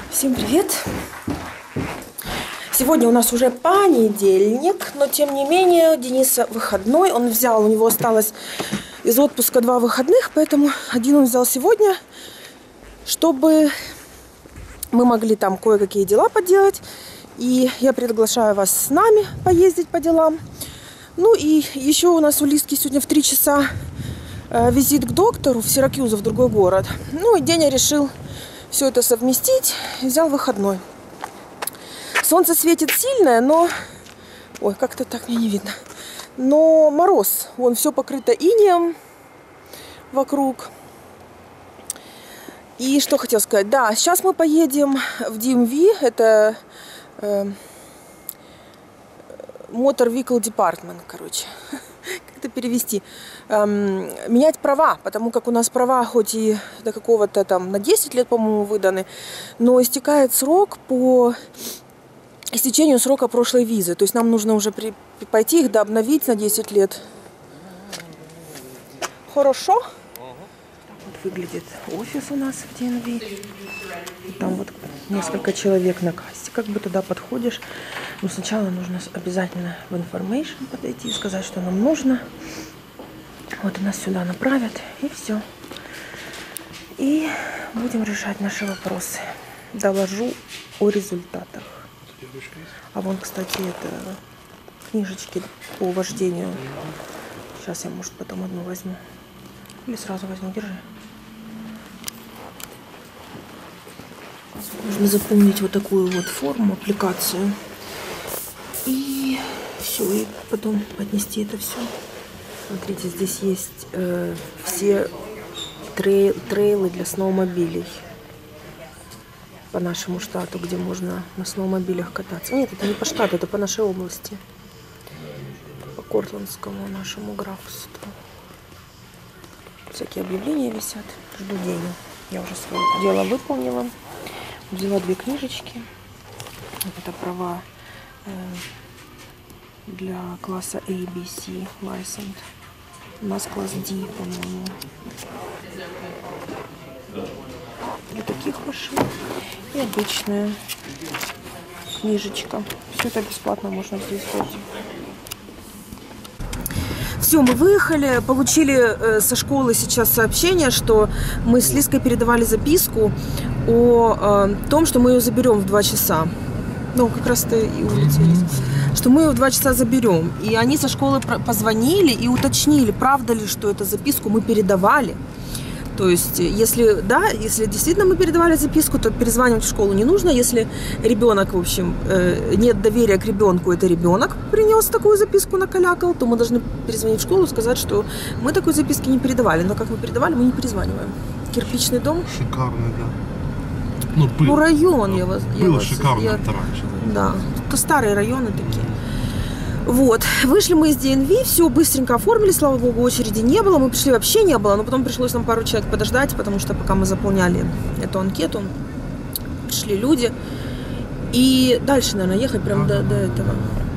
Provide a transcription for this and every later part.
Всем привет! Сегодня у нас уже понедельник, но тем не менее у Дениса выходной. Он взял, у него осталось из отпуска 2 выходных, поэтому один он взял сегодня, чтобы мы могли там кое-какие дела поделать. И я приглашаю вас с нами поездить по делам. Ну и еще у нас у Лизки сегодня в 3 часа визит к доктору в Сиракьюзу, в другой город. Ну и Деня решил все это совместить и взял выходной. Солнце светит сильное, но... Ой, как-то так мне не видно. Но мороз. Вон все покрыто инеем вокруг. И что хотел сказать. Да, сейчас мы поедем в DMV. Это Motor Vehicle Department, короче. Как это перевести? Менять права, потому как у нас права хоть и до какого-то там на 10 лет, по-моему, выданы, но истекает срок по истечению срока прошлой визы. То есть нам нужно уже пойти их обновить на 10 лет. Хорошо? Так вот выглядит офис у нас в DMV. Там вот несколько человек на кассе. Как бы туда подходишь. Но сначала нужно обязательно в Information подойти и сказать, что нам нужно. Вот и нас сюда направят. И все. И будем решать наши вопросы. Доложу о результатах. А вон, кстати, это книжечки по вождению. Сейчас я, может, потом одну возьму. Или сразу возьму. Держи. Нужно заполнить вот такую вот форму, аппликацию. И все, и потом отнести это все. Смотрите, здесь есть все трейлы для сноумобилей. По нашему штату, где можно на сноумобилях кататься. Нет, это не по штату, это по нашей области. По Кортландскому нашему графству. Всякие объявления висят. Жду Деню. Я уже свое дело выполнила. Взяла 2 книжечки. Это права для класса ABC License. У нас класс D, по-моему. Для таких машин. И обычная книжечка. Все это бесплатно можно здесь взять. Все, мы выехали, получили со школы сейчас сообщение, что мы с Лизкой передавали записку о том, что мы ее заберем в 2 часа. Ну, как раз-то и улетели. Что мы ее в 2 часа заберем. И они со школы позвонили и уточнили, правда ли, что эту записку мы передавали. То есть, если да, если действительно мы передавали записку, то перезванивать в школу не нужно. Если ребенок, в общем, нет доверия к ребенку, это ребенок принес такую записку, накалякал, то мы должны перезвонить в школу и сказать, что мы такой записки не передавали. Но как мы передавали, мы не перезваниваем. Кирпичный дом. Шикарный, да. Ну, район я вас... Было шикарно раньше. Да, то старые районы такие. Вот, вышли мы из DMV, все быстренько оформили, слава богу, очереди не было, мы пришли, вообще не было, но потом пришлось нам пару человек подождать, потому что пока мы заполняли эту анкету, пришли люди, и дальше, наверное, ехать прям до этого.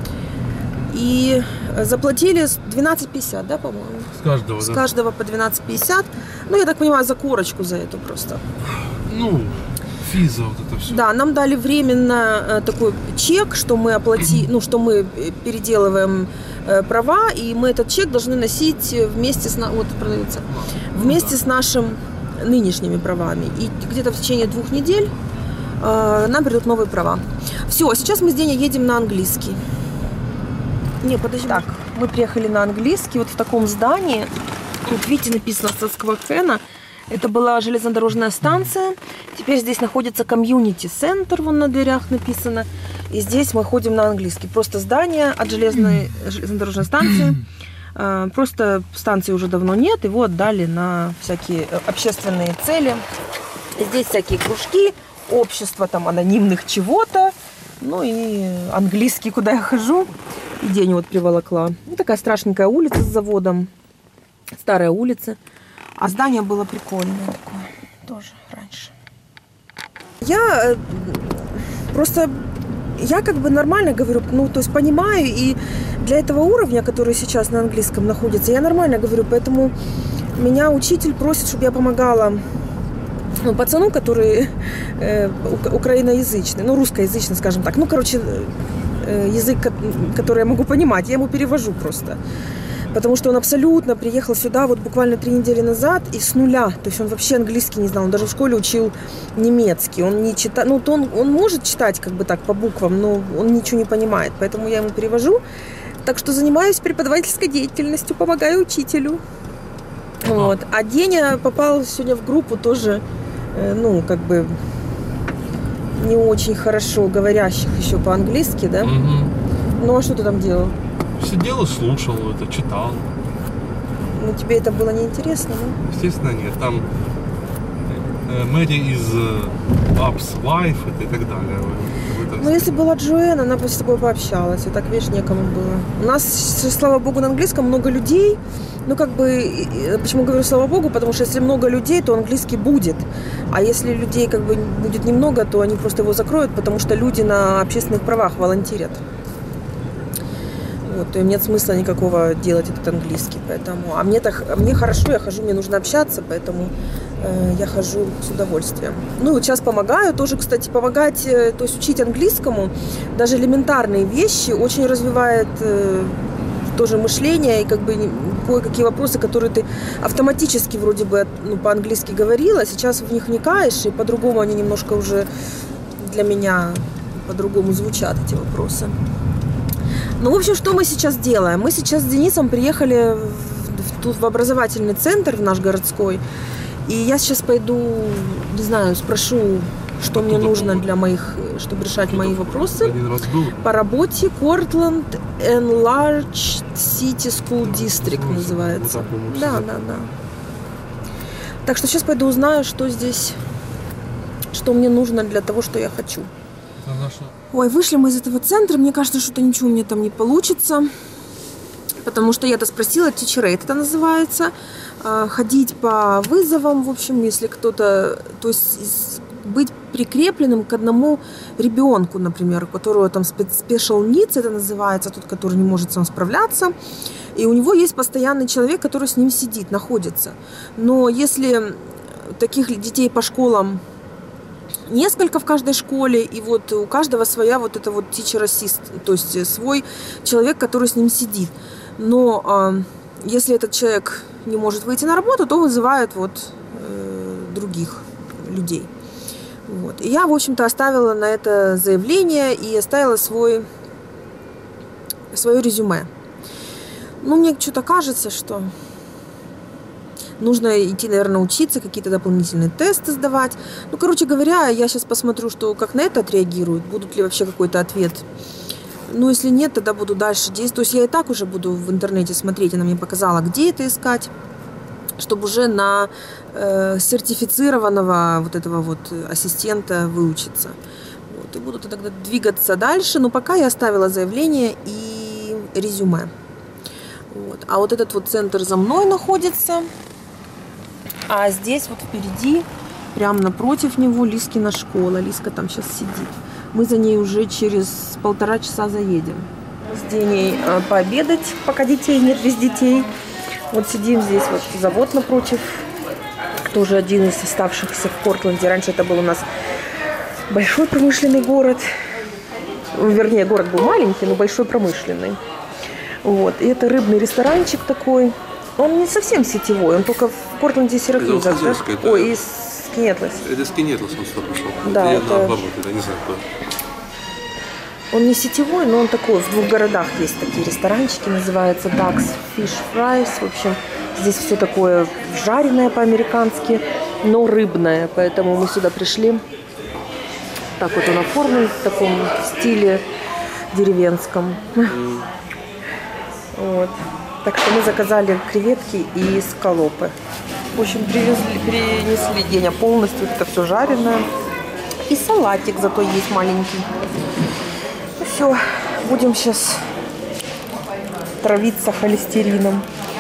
И заплатили 12,50, да, по-моему? С каждого, С каждого по 12,50, ну, я так понимаю, за корочку за эту просто. Ну... Виза, вот это все. Да, нам дали временно такой чек, что мы оплатили, ну, что мы переделываем права, и мы этот чек должны носить вместе с, вот, продается, вместе с нашими нынешними правами. И где-то в течение 2 недель нам придут новые права. Все, а сейчас мы с Деней едем на английский. Не, подожди. Так, мы приехали на английский, вот в таком здании. Тут, видите, написано Susquehanna. Это была железнодорожная станция. Теперь здесь находится комьюнити-центр, вон на дверях написано. И здесь мы ходим на английский. Просто здание от железнодорожной станции. Просто станции уже давно нет. Его отдали на всякие общественные цели. Здесь всякие кружки, общество там анонимных чего-то. Ну и английский, куда я хожу. И День вот приволокла. Ну, такая страшненькая улица с заводом. Старая улица. А здание было прикольное такое, тоже раньше. Я как бы нормально говорю, ну, то есть понимаю, и для этого уровня, который сейчас на английском находится, я нормально говорю, поэтому меня учитель просит, чтобы я помогала ну, пацану, который украиноязычный, ну, русскоязычный, скажем так. Ну, короче, язык, который я могу понимать, я ему перевожу просто. Потому что он абсолютно приехал сюда вот буквально 3 недели назад и с нуля. То есть он вообще английский не знал, он даже в школе учил немецкий. Он не читает, ну, он может читать как бы так по буквам, но он ничего не понимает. Поэтому я ему перевожу. Так что занимаюсь преподавательской деятельностью, помогаю учителю. Вот. А Деня попал сегодня в группу тоже, ну, как бы не очень хорошо говорящих еще по-английски, да? Угу. Ну, а что ты там делал? Сидел и слушал это, читал. Ну, тебе это было неинтересно, да? Естественно, нет. Там Мэри из Apps Life и так далее. Ну, если была Джоэн, она бы с тобой пообщалась. А так, видишь, некому было. У нас, слава богу, на английском много людей. Ну, как бы, почему говорю слава богу? Потому что если много людей, то английский будет. А если людей как бы будет немного, то они просто его закроют, потому что люди на общественных правах волонтерят. Вот, и нет смысла никакого делать этот английский, поэтому... А мне хорошо, я хожу, мне нужно общаться, поэтому я хожу с удовольствием. Ну, вот сейчас помогаю, тоже, кстати, помогать, то есть учить английскому, даже элементарные вещи очень развивает тоже мышление и как бы кое-какие вопросы, которые ты автоматически вроде бы по-английски говорила, сейчас в них вникаешь, и по-другому они немножко уже для меня по-другому звучат, эти вопросы. Ну, в общем, что мы сейчас делаем? Мы сейчас с Денисом приехали тут в образовательный центр, в наш городской. И я сейчас пойду, не знаю, спрошу, что мне нужно для моих, чтобы решать мои вопросы. Один раз был. По работе Cortland Enlarged City School District называется. Вот да. Так что сейчас пойду узнаю, что здесь, что мне нужно для того, что я хочу. Ой, вышли мы из этого центра, мне кажется, что-то ничего у меня там не получится, потому что я-то спросила, Teacher Aid это называется, ходить по вызовам, в общем, если кто-то, то есть быть прикрепленным к одному ребенку, например, у которого там special needs это называется, тот, который не может сам справляться, и у него есть постоянный человек, который с ним сидит, находится. Но если таких детей по школам несколько в каждой школе, и вот у каждого своя вот эта вот teacher assist, то есть свой человек, который с ним сидит. Но если этот человек не может выйти на работу, то вызывают вот других людей. Вот. И я, в общем-то, оставила на это заявление и оставила свое резюме. Ну, мне что-то кажется, что нужно идти, наверное, учиться, какие-то дополнительные тесты сдавать. Ну, короче говоря, я сейчас посмотрю, как на это отреагируют, будут ли вообще какой-то ответ. Ну, если нет, тогда буду дальше действовать. То есть я и так уже буду в интернете смотреть, она мне показала, где это искать, чтобы уже на сертифицированного вот этого вот ассистента выучиться. Вот, и буду тогда двигаться дальше, но пока я оставила заявление и резюме. Вот. А вот этот вот центр за мной находится. А здесь вот впереди, прямо напротив него, Лискина школа. Лиска там сейчас сидит. Мы за ней уже через 1,5 часа заедем. С Деней пообедать, пока детей нет, без детей. Вот сидим здесь, вот завод напротив. Тоже один из оставшихся в Портленде. Раньше это был у нас большой промышленный город. Вернее, город был маленький, но большой промышленный. Вот. И это рыбный ресторанчик такой. Он не совсем сетевой, он только в Портленде и Сиракьюзах. Да? Ой, из Скинетлес. Это из Скинетлес он сюда пришел. Да, я это... наоборот, это не знаю кто. Он не сетевой, но он такой. В 2 городах есть такие ресторанчики, называется Ducks Fish Fries. В общем, здесь все такое жареное по-американски, но рыбное. Поэтому мы сюда пришли. Так вот он оформлен в таком стиле деревенском. Вот. Так что мы заказали креветки и скалопы. В общем, принесли Деня полностью, это все жареное. И салатик зато есть маленький. Ну все, будем сейчас травиться холестерином.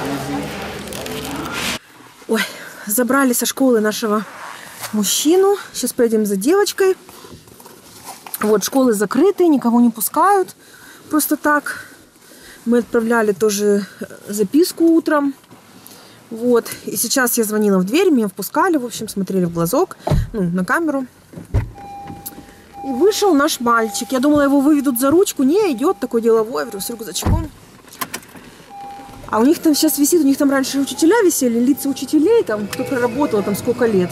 Ой, забрали со школы нашего мужчину. Сейчас поедем за девочкой. Вот, школы закрыты, никого не пускают. Просто так. Мы отправляли тоже записку утром. Вот. И сейчас я звонила в дверь, меня впускали, в общем, смотрели в глазок, ну, на камеру. И вышел наш мальчик. Я думала, его выведут за ручку. Не, идет такой деловой, с рюкзачком. А у них там сейчас висит, у них там раньше учителя висели, лица учителей, там, кто проработал там сколько лет.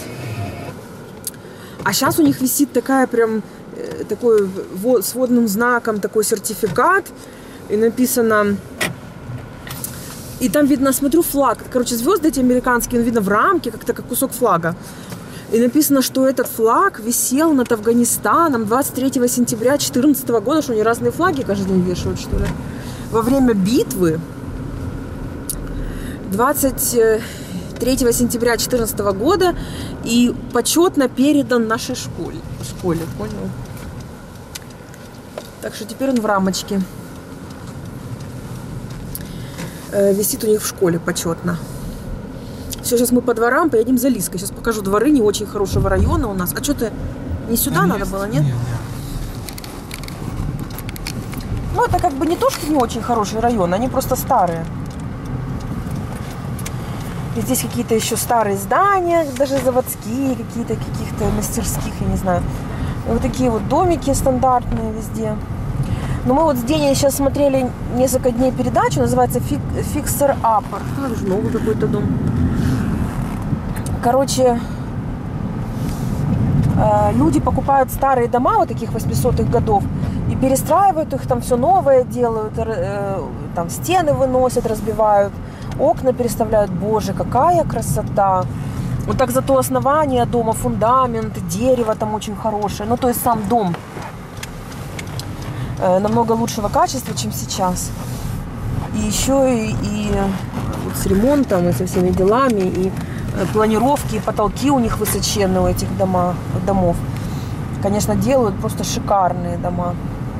А сейчас у них висит такая прям, такой с водным знаком, такой сертификат. И написано... И там видно, смотрю, флаг. Короче, звезды эти американские, ну, видно в рамке, как-то как кусок флага. И написано, что этот флаг висел над Афганистаном 23 сентября 2014 года, что они разные флаги каждый день вешают, что ли. Во время битвы 23 сентября 2014 года и почетно передан нашей школе, понял? Так что теперь он в рамочке. Висит у них в школе почетно. Все, сейчас мы по дворам поедем за Лиской. Сейчас покажу дворы не очень хорошего района у нас. А что ты, не сюда надо было, нет? Нет. Ну, это как бы не то, что не очень хороший район, они просто старые. И здесь какие-то еще старые здания, даже заводские, каких-то мастерских, я не знаю. И вот такие вот домики стандартные везде. Но мы вот с Деней сейчас смотрели несколько дней передачу, называется Fixer Upper. Ну, это новый какой-то дом. Короче, люди покупают старые дома вот таких 800-х годов и перестраивают их, там все новое делают, там стены выносят, разбивают, окна переставляют. Боже, какая красота! Вот так зато основание дома, фундамент, дерево там очень хорошее. Ну, то есть сам дом намного лучшего качества, чем сейчас. И еще и вот с ремонтом, и со всеми делами, и планировки, и потолки у них высоченные у этих домов. Конечно, делают просто шикарные дома.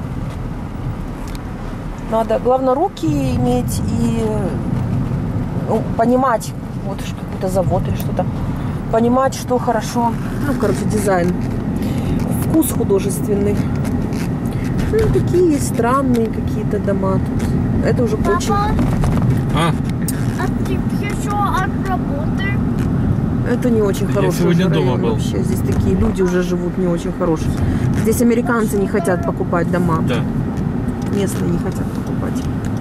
Надо, главное, руки иметь и понимать, вот какой-то завод или что-то, понимать, что хорошо, ну, короче, дизайн, вкус художественный. Ну, такие странные какие-то дома тут. Это уже Папа, очень... а ты еще отработаешь? Это не очень Я хороший сегодня уже дома район был. вообще. Здесь такие люди уже живут не очень хорошие. Здесь американцы не хотят покупать дома. Да. Местные не хотят покупать.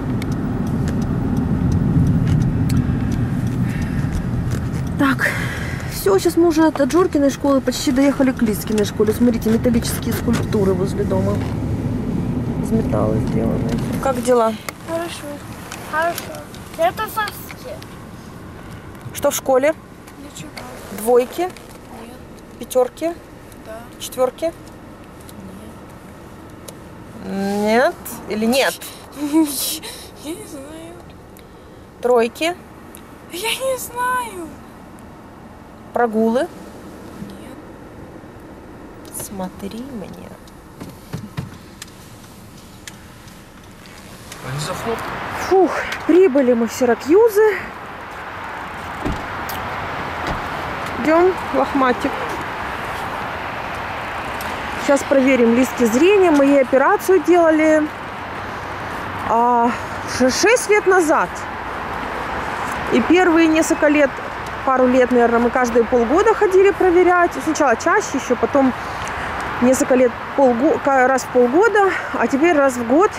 Так, все, сейчас мы уже от Джоркиной школы почти доехали к Лискиной школе. Смотрите, металлические скульптуры возле дома. Из металла сделаны. Как дела? Хорошо. Хорошо. Это совсем. Что в школе? Ничего. Двойки? Нет. Пятерки? Да. Четверки? Нет. Или нет? Я не знаю. Тройки? Я не знаю. Прогулы? Нет. Смотри мне. Они за фото. Фух, прибыли мы в Сиракьюзы. Идем в Лохматик. Сейчас проверим Лиске зрение. Мы ей операцию делали 6 лет назад. И первые несколько лет, пару лет, наверное, мы каждые полгода ходили проверять. Сначала чаще еще, потом несколько лет раз в полгода, а теперь раз в год.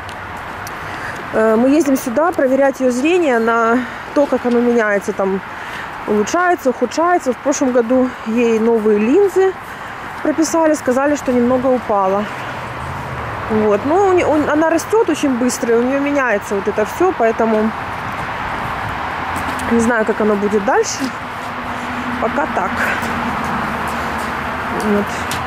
Мы ездим сюда проверять ее зрение на то, как оно меняется, там улучшается, ухудшается. В прошлом году ей новые линзы прописали, сказали, что немного упала. Вот. Но она растет очень быстро, и у нее меняется вот это все, поэтому не знаю, как оно будет дальше. Пока так. Вот.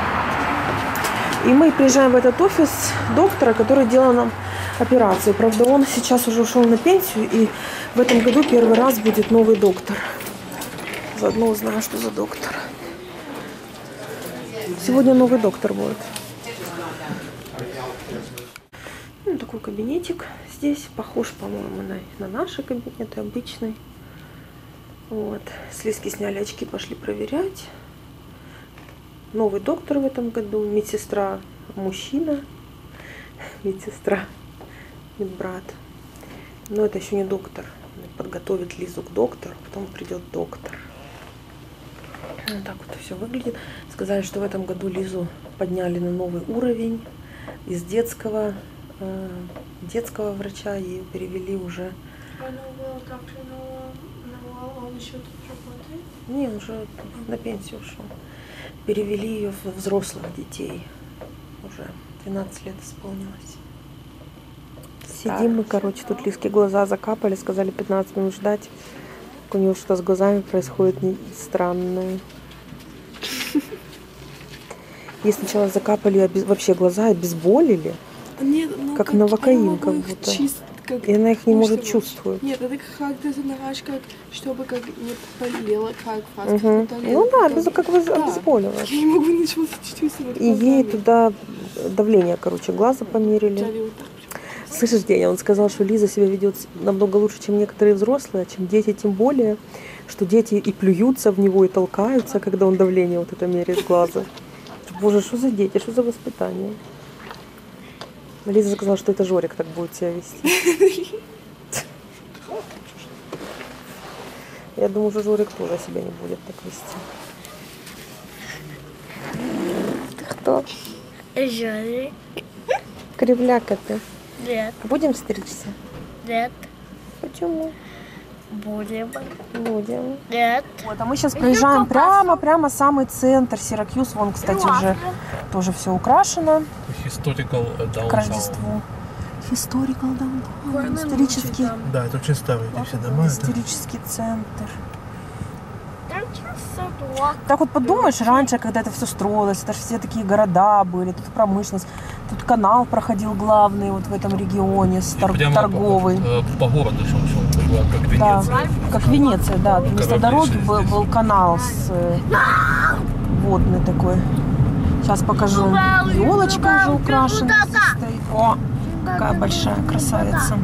И мы приезжаем в этот офис доктора, который делал нам операцию. Правда, он сейчас уже ушел на пенсию, и в этом году первый раз будет новый доктор. Заодно узнаю, что за доктор. Сегодня новый доктор будет. Ну, такой кабинетик здесь. Похож, по-моему, на наши кабинеты, обычный. Вот. С Лиски сняли очки, пошли проверять. Новый доктор в этом году. Медсестра мужчина. Медсестра медбрат. Но это еще не доктор. подготовит Лизу к доктору, потом придет доктор. Вот так вот все выглядит. Сказали, что в этом году Лизу подняли на новый уровень. Из детского врача ее перевели уже. А нового доктора, он еще тут работает? Не, он уже на пенсию ушел. Перевели ее в взрослых детей. Уже 12 лет исполнилось. Сидим мы, короче, тут Лизке глаза закапали, сказали 15 минут ждать. У нее что-то с глазами происходит странное. Ей сначала закапали вообще глаза, обезболили. Нет, ну, как новокаин, как будто. И она их не может чувствовать. Нет, это как дезодорант, как чтобы как не болело, как фаст. Ну да, как обезболивает. Я не могу ничего чувствовать. И ей туда давление, короче, глаза померили. Слышишь, Деня, он сказал, что Лиза себя ведет намного лучше, чем некоторые взрослые, а чем дети тем более, что дети и плюются в него, и толкаются, когда он давление вот это меряет глаза. Боже, что за дети, что за воспитание? Лиза сказала, что это Жорик так будет себя вести. Я думаю, что Жорик тоже себя не будет так вести. Ты кто? Жорик. Кривляка ты. Нет. Будем стричься? Нет. Почему? Будем. Будем. Нет. Вот, а мы сейчас проезжаем прямо самый центр Сиракьюз. Вон, кстати, уже тоже все украшено Historical к Рождеству. Historical downtown. Исторический. Да, это очень старые эти все дома. Исторический центр. Там что? Так вот подумаешь, раньше, когда это все строилось, это же все такие города были, тут промышленность, тут канал проходил главный вот в этом регионе, торговый. По городу шел, как Да, Венеция. как Венеция, да. Вместо дороги был канал водный такой. Сейчас покажу. Елочка уже украшена здесь стоит. О, какая большая красавица.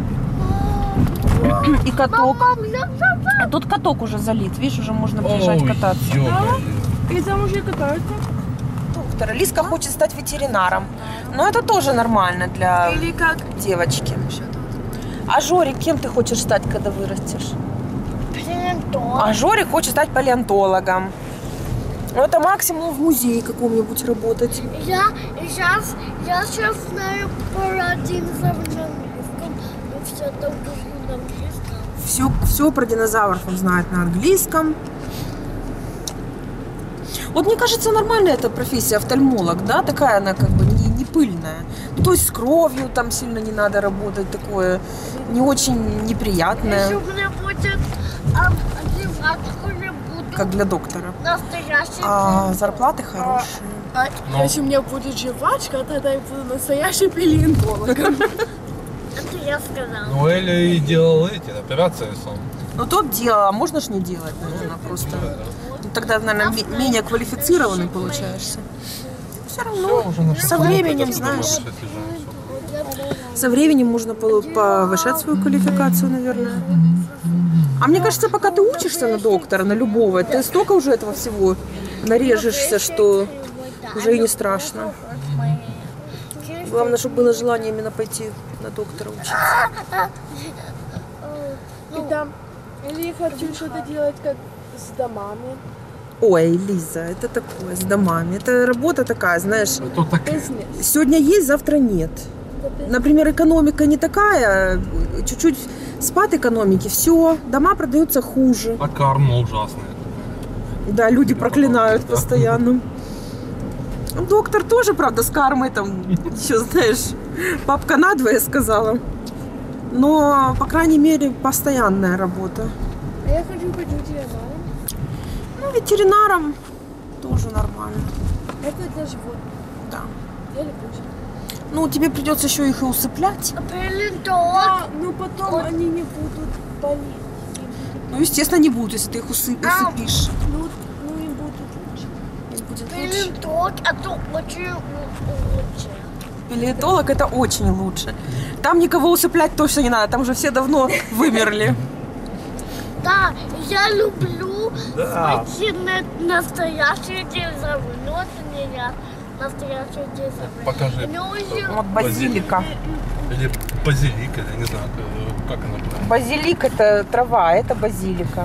И каток. А тут каток уже залит. Видишь, уже можно приезжать кататься. И там уже катаются. Доктор, Лизка хочет стать ветеринаром. Но это тоже нормально для Или как? девочки. А Жорик, кем ты хочешь стать, когда вырастешь? А Жорик хочет стать палеонтологом. Ну, это максимум в музее каком-нибудь работать. Я сейчас знаю про динозавров на английском. Но все там на английском. Все про динозавров он знает на английском. Вот мне кажется, нормальная эта профессия, офтальмолог, да? Такая она как бы не пыльная. Ну, то есть с кровью там сильно не надо работать, такое не очень неприятное. Если у меня будет Как для доктора. настоящий. А зарплаты хорошие. Если у меня будет жвачка, тогда я буду настоящим палеонтологом. Это я сказала. Ну, Эля и делала эти операции сам. Ну, тот дело, а можно ж не делать, наверное, просто. Ну, тогда, наверное, менее квалифицированный получаешься. Все равно, со временем, знаешь, со временем можно повышать свою квалификацию, наверное. А мне кажется, пока ты учишься на доктора, на любого, ты столько уже этого всего нарежешься, что уже и не страшно. Главное, чтобы было желание именно пойти на доктора учиться. И там, или я хочу что-то делать как с домами. Ой, Лиза, это такое, с домами. Это работа такая, знаешь, Это так... Бизнес. сегодня есть, завтра нет. Например, экономика не такая, чуть-чуть спад экономики, все, дома продаются хуже. А карма ужасная. Да, люди проклинают постоянно. Доктор тоже, правда, с кармой там, еще, знаешь, папка надвое сказала. Но, по крайней мере, постоянная работа. А я хочу быть ветеринаром. Ну, ветеринаром тоже нормально. Это для животных. Да. Я люблю животных. Ну, тебе придется еще их и усыплять. Палеонтолог. Да, но потом они не будут болеть. Ну, естественно, не будут, если ты их усыпишь. Ну им будет лучше. Им будет лучше. Палеонтолог это очень лучше. Палеонтолог это очень лучше. Там никого усыплять точно не надо, там уже все давно вымерли. Да, я люблю смотреть на настоящие динозавры. Но это не я. Настоящие динозавры. Покажи. Они очень Вот базилика. Или базилика, я не знаю, как она правильно. Базилик это трава, это базилика.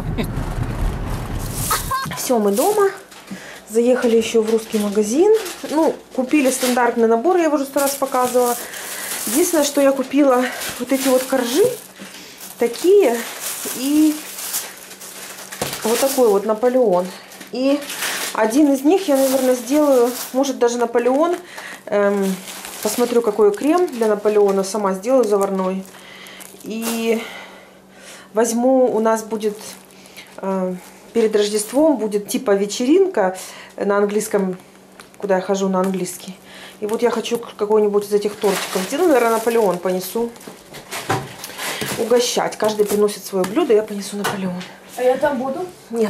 Все, мы дома. Заехали еще в русский магазин. Ну, купили стандартный набор, я его уже 100 раз показывала. Единственное, что я купила вот эти вот коржи. Такие. И вот такой вот Наполеон. И один из них я, наверное, сделаю, может, даже Наполеон. Посмотрю, какой крем для Наполеона. Сама сделаю заварной. И возьму, у нас будет перед Рождеством будет типа вечеринка на английском, куда я хожу на английский. И вот я хочу какой-нибудь из этих тортиков сделать. Наверное, Наполеон понесу. Угощать. Каждый приносит свое блюдо, я понесу Наполеон. А я там буду? Нет.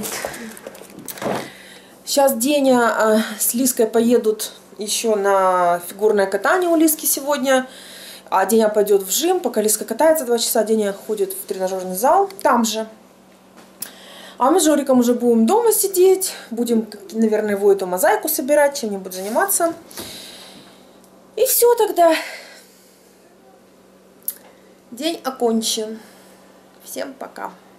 Сейчас Деня с Лиской поедут еще на фигурное катание у Лиски сегодня. А Деня пойдет в жим. Пока Лиска катается 2 часа, Деня ходит в тренажерный зал. Там же. А мы с Жориком уже будем дома сидеть. Будем, наверное, его эту мозаику собирать, чем-нибудь заниматься. И все тогда. День окончен. Всем пока.